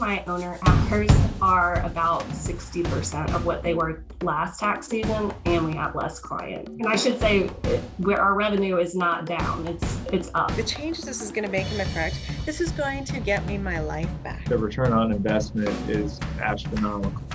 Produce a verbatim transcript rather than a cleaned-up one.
my owner hours are about sixty percent of what they were last tax season, and we have less clients. And I should say where our revenue is not down, it's it's up. The changes this is going to make in my practice, this is going to get me my life back. The return on investment is astronomical.